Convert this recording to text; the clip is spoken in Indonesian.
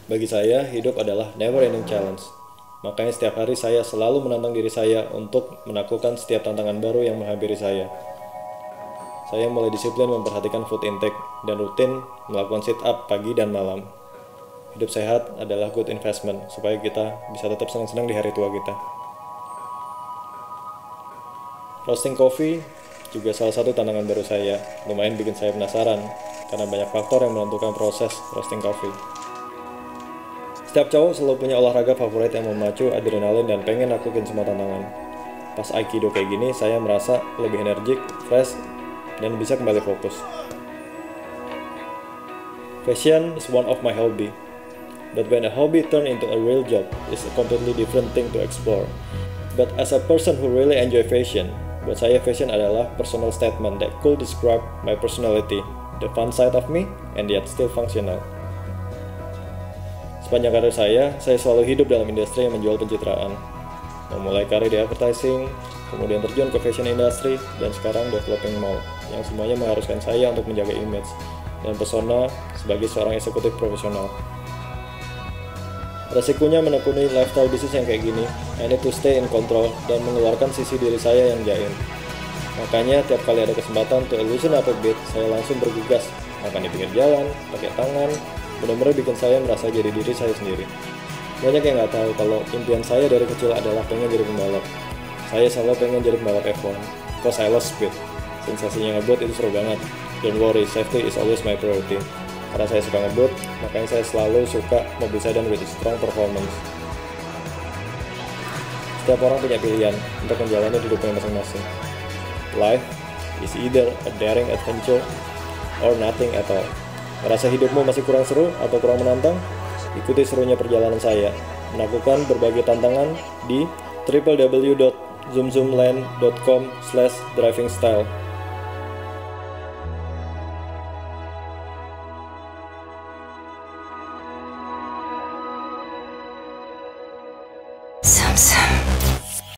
Bagi saya, hidup adalah never ending challenge. Makanya setiap hari saya selalu menantang diri saya untuk menaklukkan setiap tantangan baru yang menghampiri saya. Saya mulai disiplin memperhatikan food intake dan rutin melakukan sit up pagi dan malam. Hidup sehat adalah good investment supaya kita bisa tetap senang-senang di hari tua kita. Roasting coffee juga salah satu tantangan baru saya. Lumayan bikin saya penasaran karena banyak faktor yang menentukan proses roasting coffee. Setiap cowok selalu punya olahraga favorit yang memacu adrenalin dan pengen naklukin semua tantangan. Pas Aikido kayak gini, saya merasa lebih energik, fresh, dan bisa kembali fokus. Fashion is one of my hobby, but when a hobby turn into a real job, it's a completely different thing to explore. But as a person who really enjoy fashion, buat saya fashion adalah personal statement that could describe my personality, the fun side of me, and yet still functional. Sepanjang karir saya selalu hidup dalam industri yang menjual pencitraan. Memulai karir di advertising, kemudian terjun ke fashion industry, dan sekarang developing mall, yang semuanya mengharuskan saya untuk menjaga image dan pesona sebagai seorang eksekutif profesional. Resikonya menekuni lifestyle bisnis yang kayak gini, I need to stay in control dan mengeluarkan sisi diri saya yang jaim. Makanya tiap kali ada kesempatan to loosen up a bit, saya langsung bergegas, makan di pinggir jalan, pakai tangan, benar-benar bikin saya merasa jadi diri saya sendiri. Banyak yang nggak tahu kalau impian saya dari kecil adalah pengen jadi pembalap. Saya selalu pengen jadi pembalap F1, cause I love speed. Sensasinya ngebut itu seru banget. Don't worry, safety is always my priority. Karena saya suka ngebut, makanya saya selalu suka mobil sedan with strong performance. Setiap orang punya pilihan untuk menjalani hidupnya masing-masing. Life is either a daring adventure or nothing at all. Merasa hidupmu masih kurang seru atau kurang menantang? Ikuti serunya perjalanan saya, melakukan berbagai tantangan di www.zoomzoomland.com/drivingstyle.